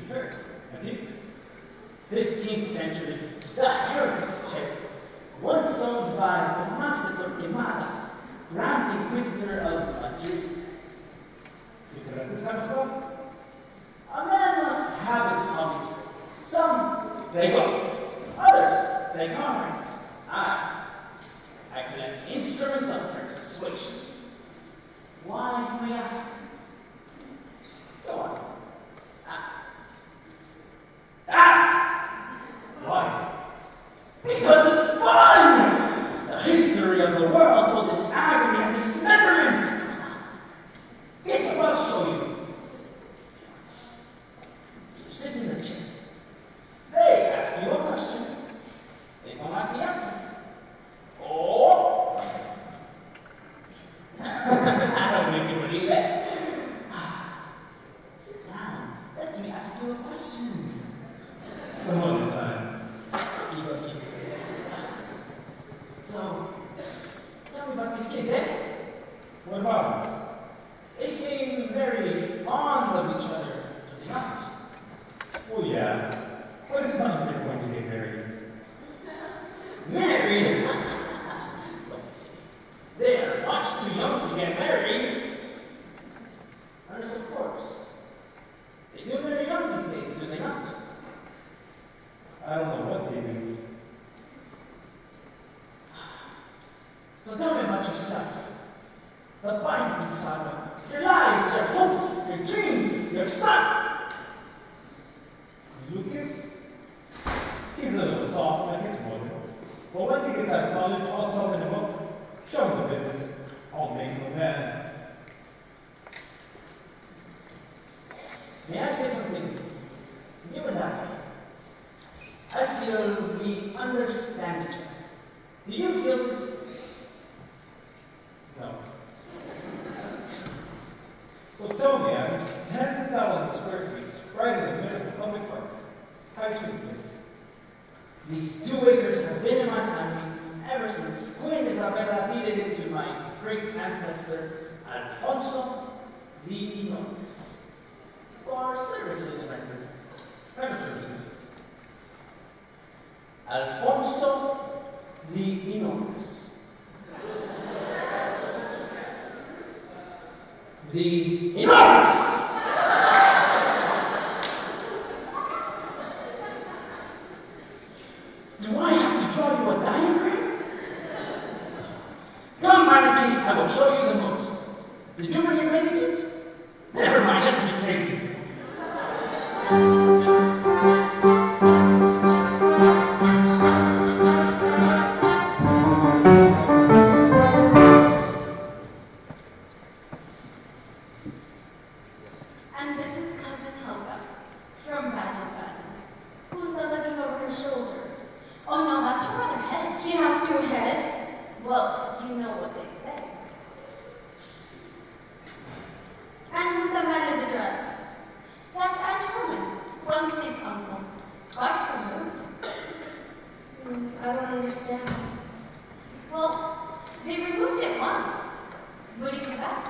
Sure. A deep. 15th century, the heretics chair, once owned by Tomás de Torquemada, Grand Inquisitor of Madrid. You collect this kind of stuff? A man must have his hobbies. Some play golf, others play cards. I collect instruments of persuasion. Why, you may ask? Go on, ask. Ask! Why? Because it's fun! The history of the world told in agony and dismemberment. It's about to show you. You sit in the chair. They ask you a question. They don't like the answer. Oh! I don't make you believe it. Sit down. Let me ask you a question. Some other time. Okay. So, tell me about these kids, eh? What about them? They seem very fond of each other, do they not? Well, yeah. But it's not that they're going to get married. Married? Don't say. They are much too young to get married. Unless, of course, they do marry young these days, do they not? I don't know what they do. So tell me about yourself. The binding saga. Your lives, your hopes, your dreams, your son. Lucas? He's a little soft like his brother. But once he gets out of college, I'll toughen him up. Show him the business. I'll make him a man. May I say something? You and I feel we understand each other. Do you feel this? No. So tell me, Addams, 10,000 square feet, right in the middle of the public park. How do you treat this? These 2 acres have been in my family ever since Queen Isabella deeded it to my great ancestor, Alfonso the Enormous, for services rendered. Kind of services. Alfonso the Enormous. The Enormous! Do I have to draw you a diagram? Come, Manaki, I will show you the moat. Did you bring your bathing suit? Never mind, let's be crazy. And this is Cousin Helga, from Baden-Baden. Who's that looking over her shoulder? Oh no, that's her other head. She has 2 heads? Well, you know what they say. And who's that man in the dress? That's Aunt Herman, once this uncle, twice removed. I don't understand. Well, they removed it once. Would he come back?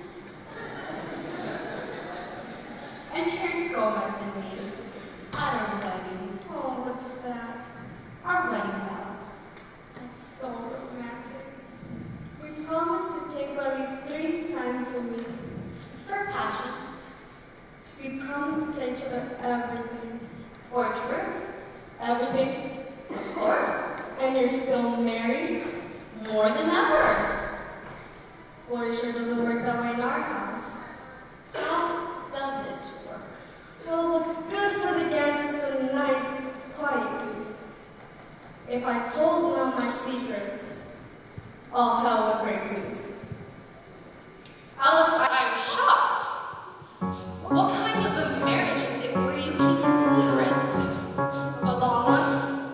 And here's Gomez and me at our wedding. Oh, what's that? Our wedding vows. That's so romantic. We promised to take at least 3 times a week. For passion. We promised to tell each other everything. For truth. Everything. Of course. And you're still married? More than ever. Well, it sure doesn't work that way in our house. How does it work? Well, what's good for the gander's a nice, quiet goose. If I told him all my secrets, all hell would break loose. Alice, I'm shocked. What kind of a marriage is it where you keep secrets? A long one?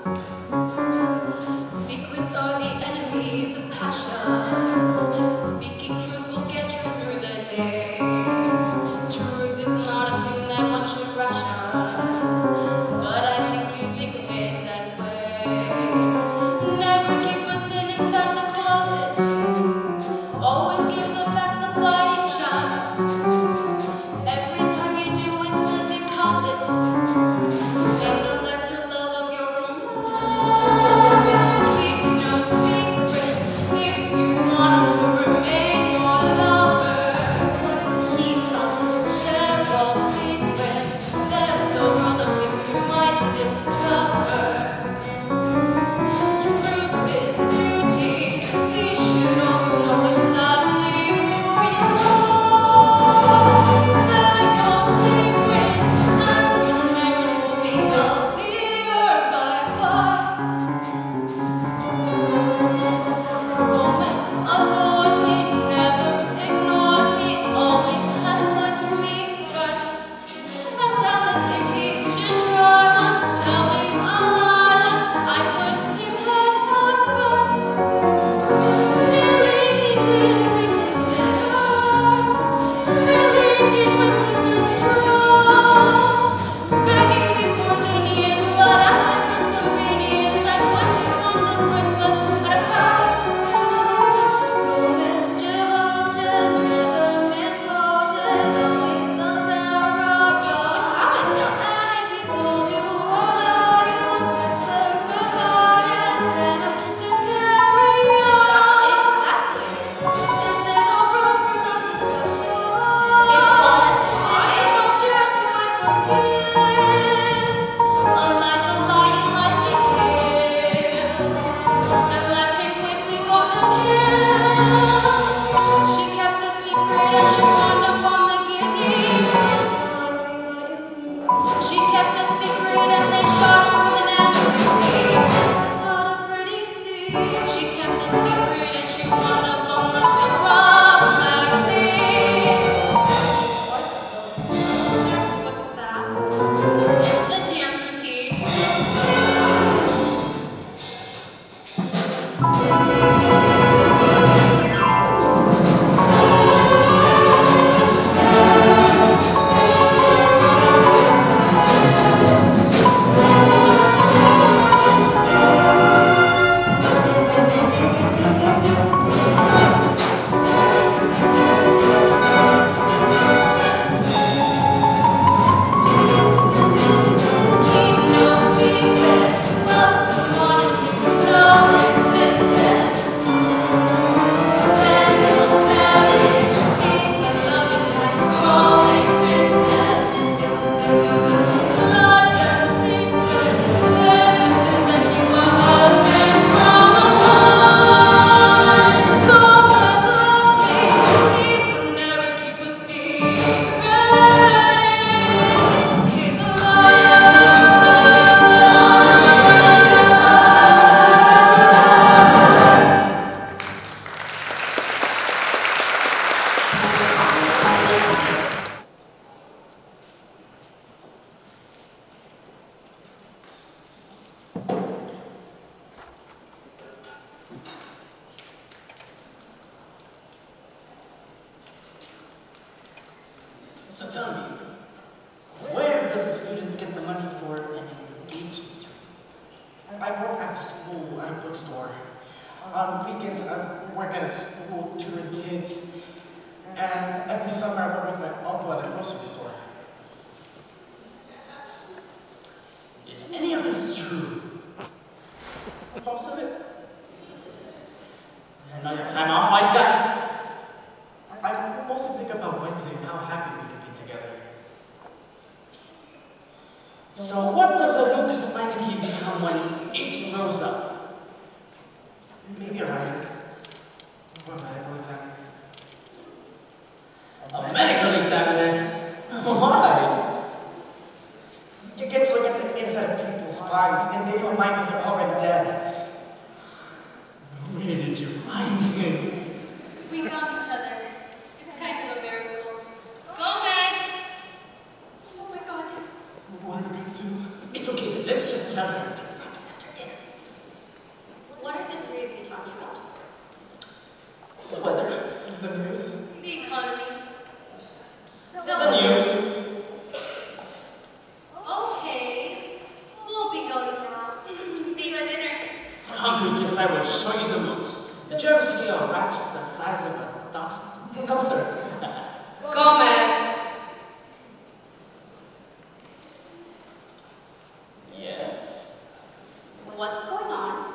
Secrets are the enemies of passion. Speaking truth will get you through the day. Truth is not a thing that one should ration. But I think you think of it that way. Never keep a sin inside the closet. So tell me, where does a student get the money for an engagement ring? I work after school at a bookstore. On weekends, I work at a school tutoring kids. And every summer, I work with my uncle at a grocery store. Is any of this true? Most of it. And on your time off, wise guy? I mostly think about Wednesday and how happy we could be together. So what does a Lucas Meineke become when it grows up? Maybe a writer. Or a medical examiner. A medical examiner? Why? You get to look at the inside of people's bodies, and they feel like they're already dead. Where did you find him? We found each other. It's kind of a miracle. Gomez! Oh my god. What are we gonna do? It's okay, let's just celebrate. After dinner. What are the three of you talking about? The weather. The news? The economy. The news. Okay. We'll be going now. See you at dinner. Come, Lucas, I will show you the moat. Did you ever see a rat the size of a dachshund? No, sir. Gomez! Yes. What's going on?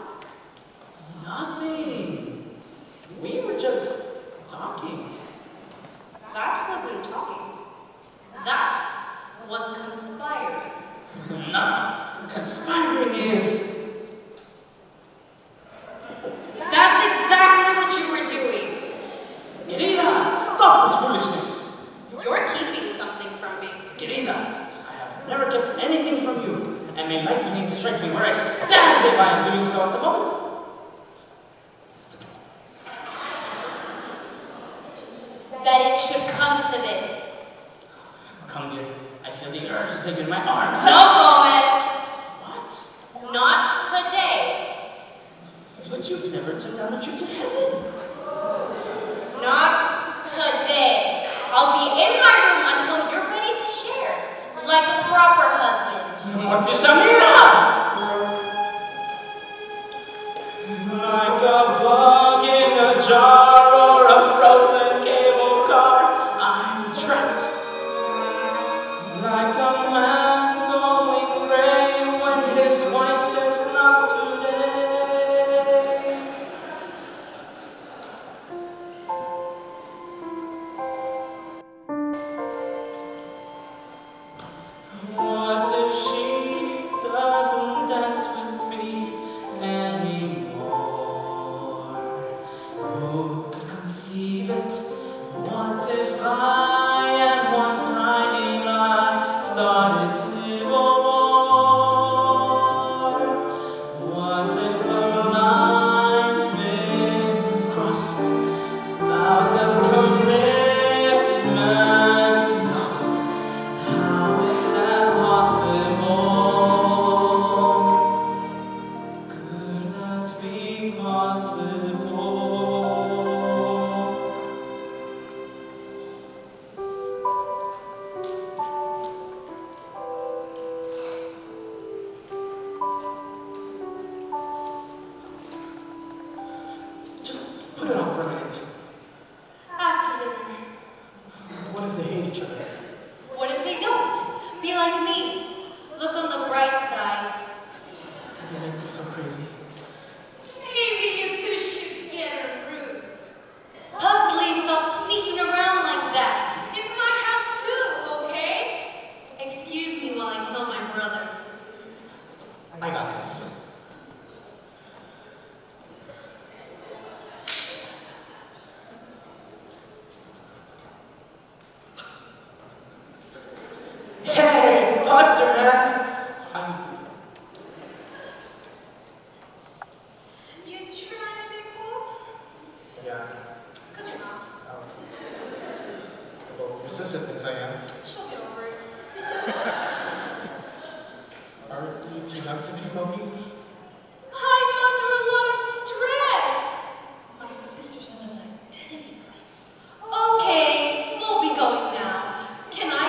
Nothing. We were just talking. That wasn't talking. That was conspiring. No, conspiring is... That's exactly what you were doing. Querida, stop this foolishness. You're keeping something from me. Querida, I have never kept anything from you, and may light me strike me where I stand if I am doing so at the moment. That it should come to this. Come, dear. I feel the urge to take you in my arms. No, Gomez! What? Not today. But you've never turned down a trip to heaven. Not today. I'll be in my room until you're ready to share. Like a proper husband. Mortisamina! Like a bug in a jar or a frozen cable car, I'm trapped. Like a man going gray when his wife says not today. What if she doesn't dance with me anymore? Who could conceive it? What if I and one tiny lie started civil war? What if our lines been crossed? Vows of commitment lost. How is that possible? Could that be possible? Just put it off for a minute. After dinner. What if they hate each other? What if they don't? Be like me. Look on the bright side. You make me so crazy. Maybe you two should get a room. Pugsley, stop sneaking around like that. It's my house too, okay? Excuse me while I kill my brother. I got this. Hey, it's Buster, man. How you doing? You trying to be cool? Yeah. 'Cause you're not. Well, your sister thinks I am. She'll get over it. Are you too young to be smoking? I'm under a lot of stress. My sister's in an identity crisis. Okay, we'll be going now. Can I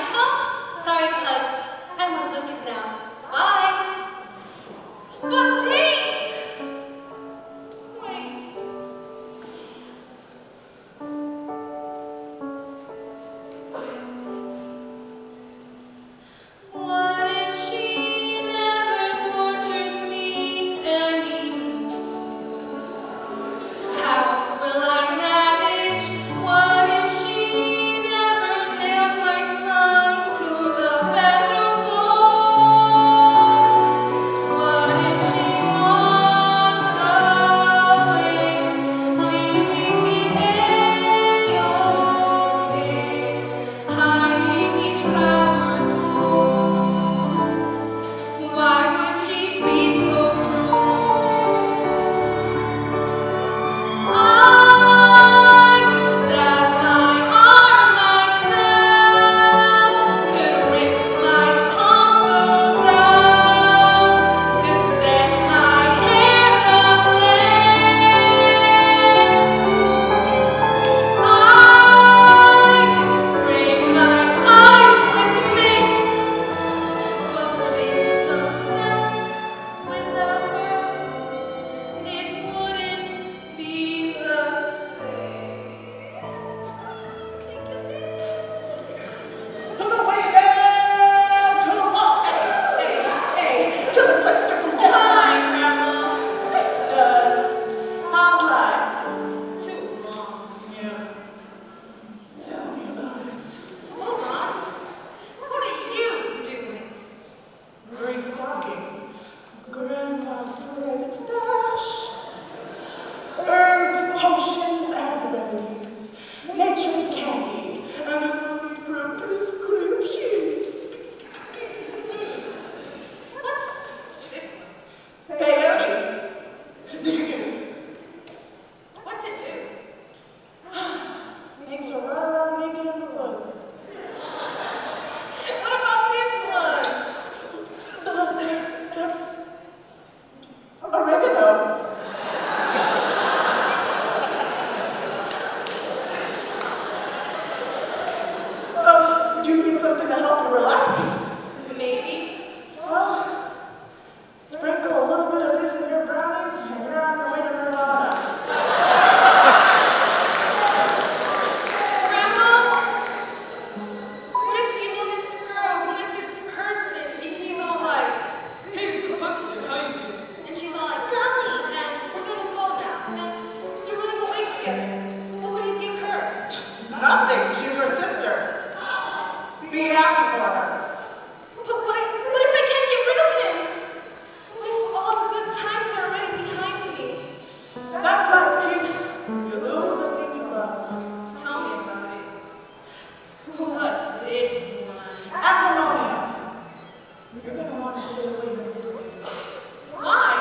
happy for her. But what if I can't get rid of him? What if all the good times are already behind me? That's life, kid. You lose the thing you love. Tell me about it. What's this one? Acrimony. You're gonna want to stay away from this game. Why?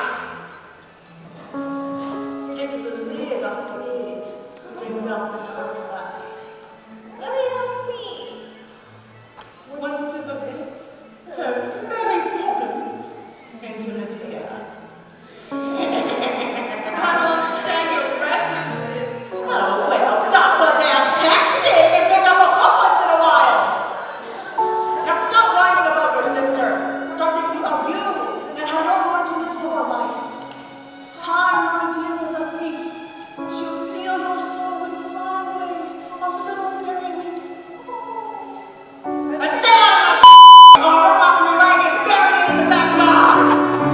Takes the lid off the egg. Brings out the dark side. What do you mean? One sip of this turns Mary Poppins into Medea. I don't understand your references. Oh, well, stop the damn texting and pick up a book once in a while. Now stop whining about your sister. Start thinking about you and how you're going to live your life. Time, my dear, is a thief. She'll steal your soul and fly away on little fairy wings. And stay out of my or her up your leg and bury it in the backyard.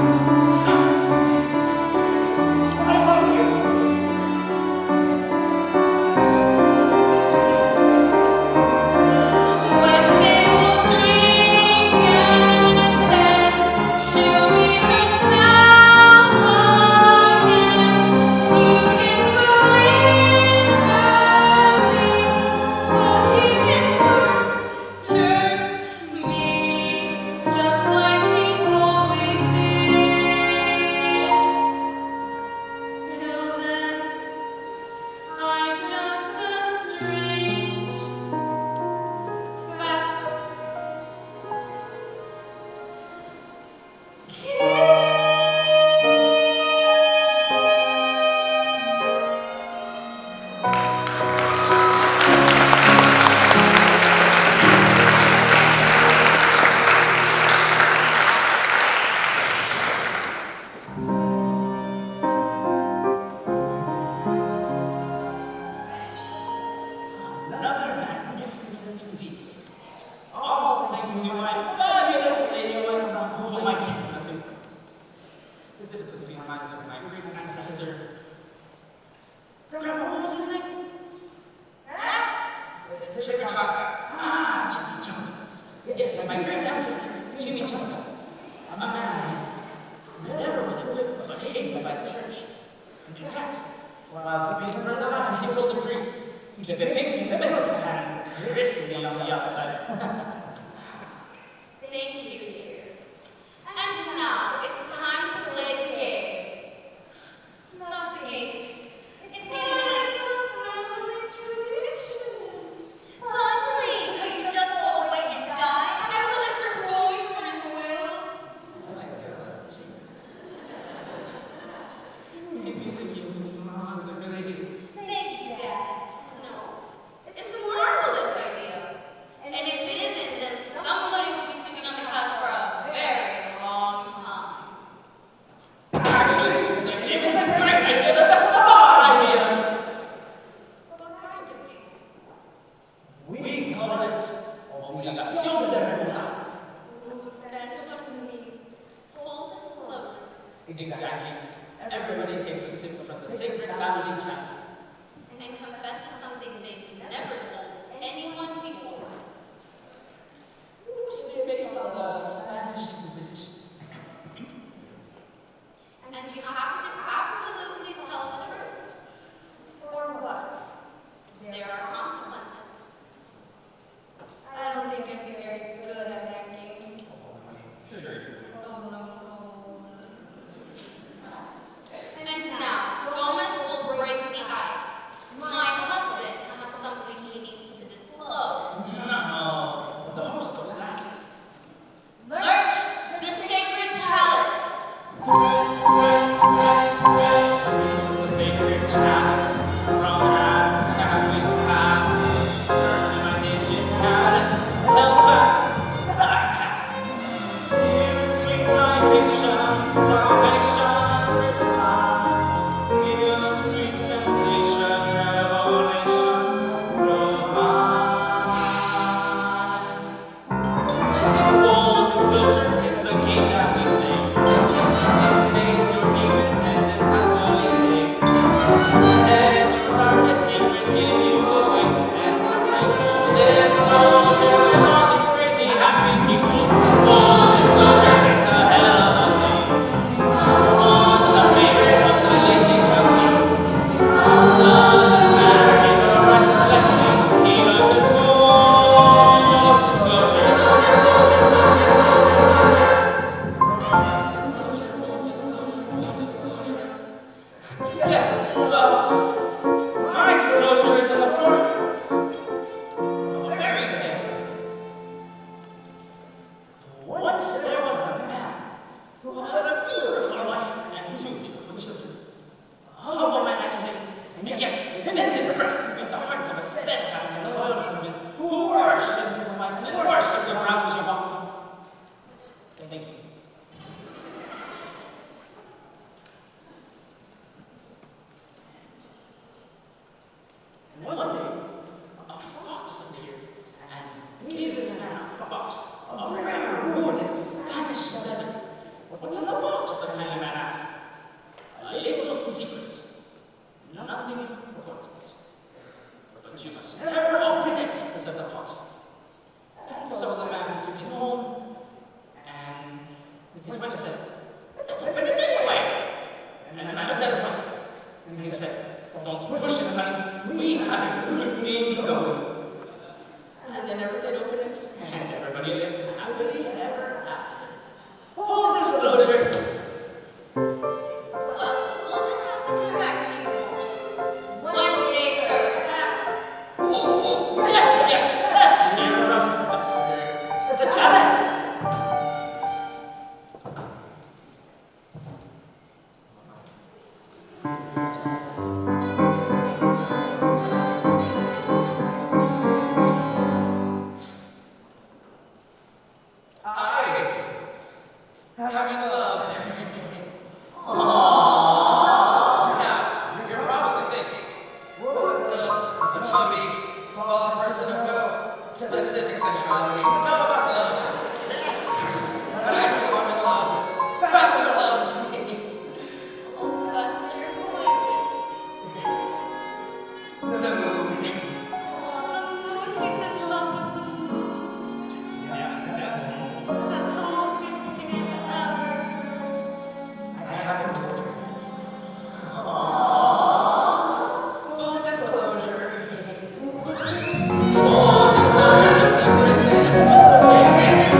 I love you. Wednesday will drink and then she'll be herself again. You can believe her, so she can torture me just like she always did. Till then, I'm just a strange fat Another magnificent feast. All thanks to my fabulous lady wife from whom I keep nothing. This puts me in mind of my great ancestor. Grandpa, what was his name? Chimichanga. Chimichanga. Yes, my great ancestor, Chimichanga. A man never with a whip, but hated by the church. In fact, while being burned alive, he told the priest, keep it pink in the middle and crispy on the outside. Thank you, dear. And now it's time to play the game. Not the games. It's a family tradition. Luckily, could you just go away and die? I will if your boyfriend will. Oh my God, maybe the game is not a good idea. Thank you, Dad. No. It's a marvelous idea. And if it isn't, then somebody will be sleeping on the couch for a very long time. Actually, the game is a great idea, the best of all ideas. What kind of game? We call it Obligación de Revelar. Ooh, Spanish, what does it mean? Full disclosure. Exactly. Everybody takes a sip from the sacred family chalice. And confesses something they've never told anyone before. Loosely based on the Spanish Inquisition. And you have to absolutely tell the truth. Or what? There are consequences. I don't think I'd be very good at that game. Sure. Oh no. And now, Gomez will break the ice. My husband has something he and they never did open it, and everybody lived happily ever after. Full disclosure. Well, we'll just have to come back to you more. Wednesday's term pass. Oh, yes, let's hear from Fester. The chalice. I'm in love. Now, you're probably thinking, what does a chubby, bald person of no specific sexuality know about love? But I do, I'm in love. Fester loves me. Oh, Fester, who is it? The moon. Oh, the moon. He's in love with the moon. Yeah, that's That's the most beautiful thing I've ever heard. I haven't told her yet. Full disclosure. Full disclosure, just like this.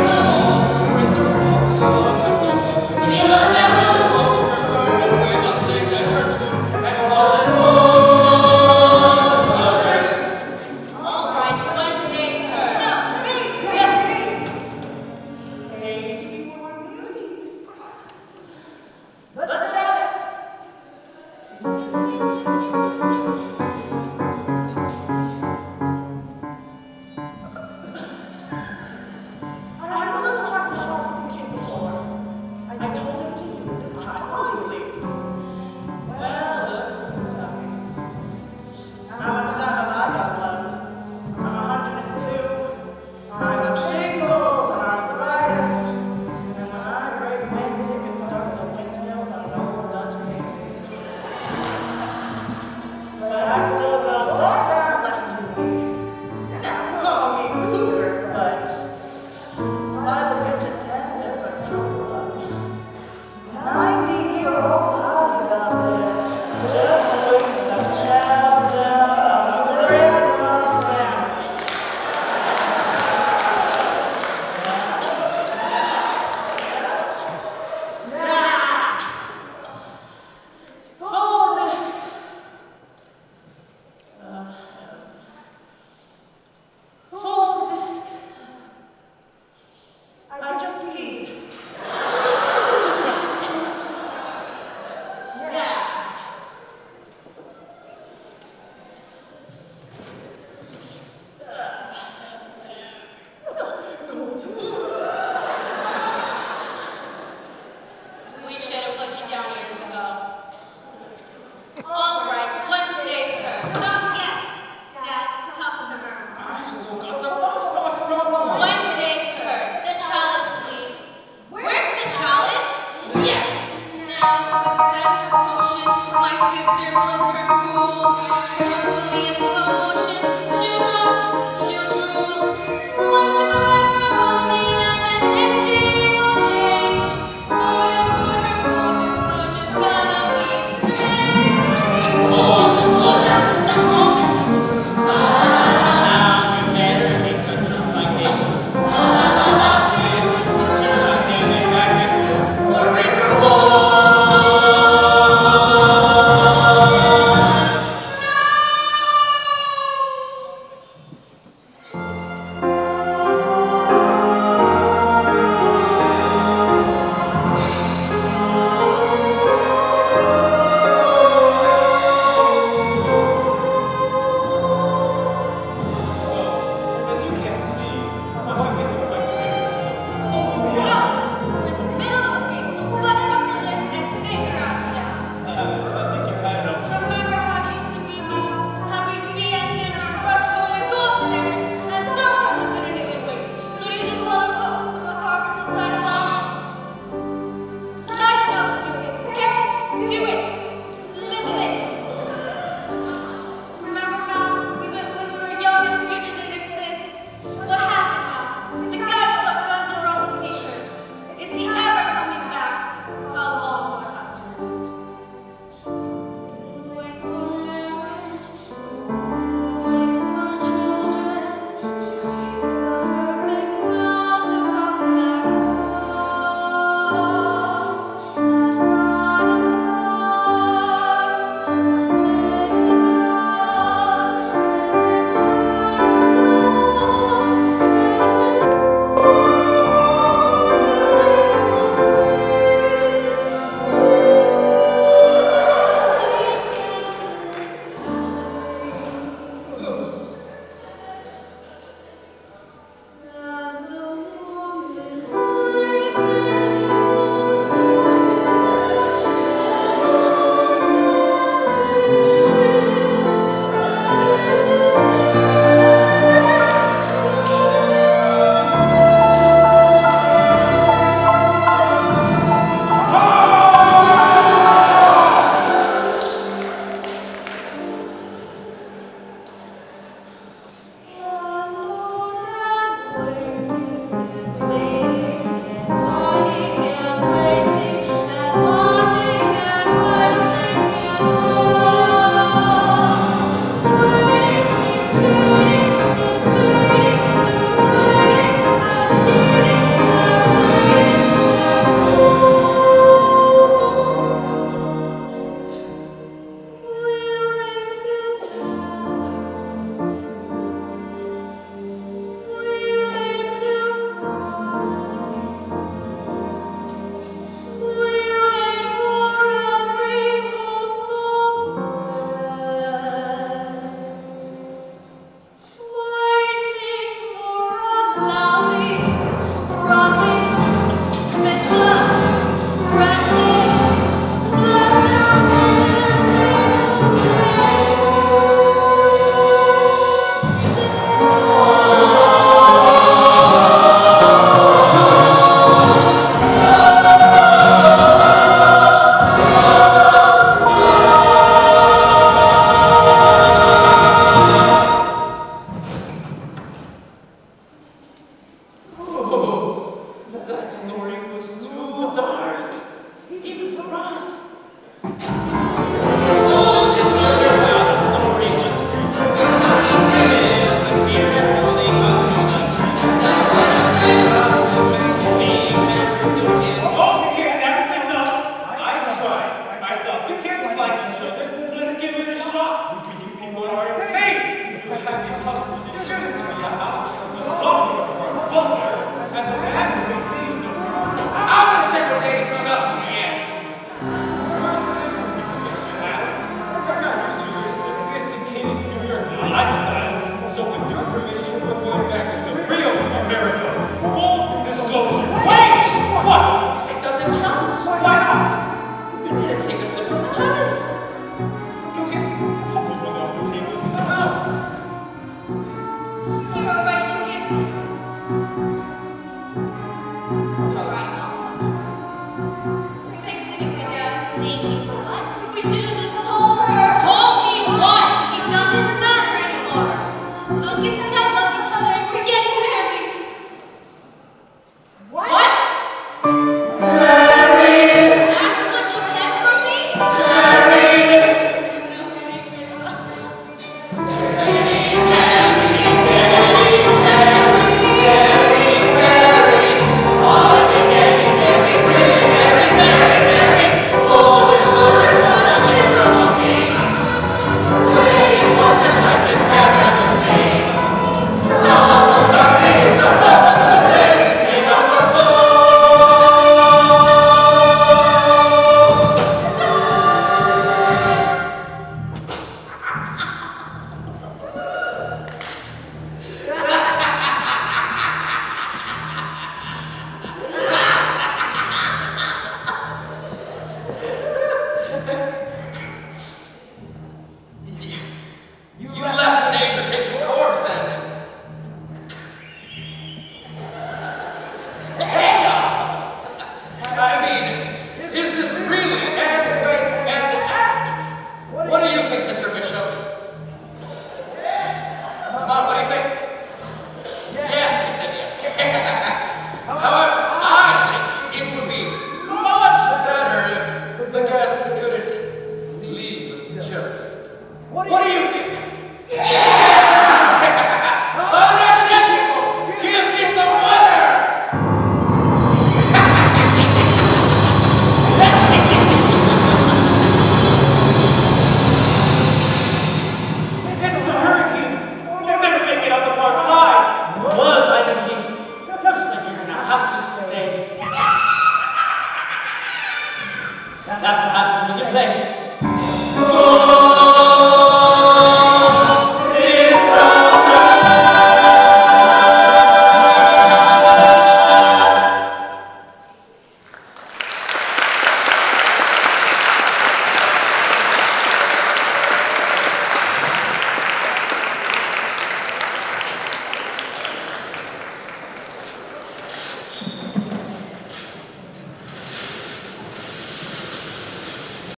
wanting